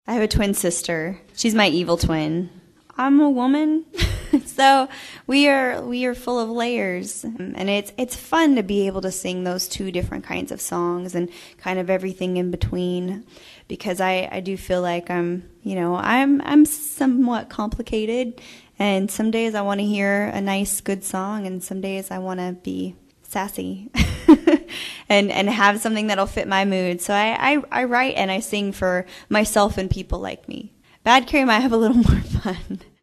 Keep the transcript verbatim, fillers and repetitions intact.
I have a twin sister. She's my evil twin. I'm a woman, so we are we are full of layers, and it's it's fun to be able to sing those two different kinds of songs and kind of everything in between, because I, I do feel like I'm you know I'm I'm somewhat complicated, and some days I want to hear a nice good song, and some days I want to be sassy and and have something that'll fit my mood. So I, I I write and I sing for myself and people like me. Bad Carrie might have a little more fun.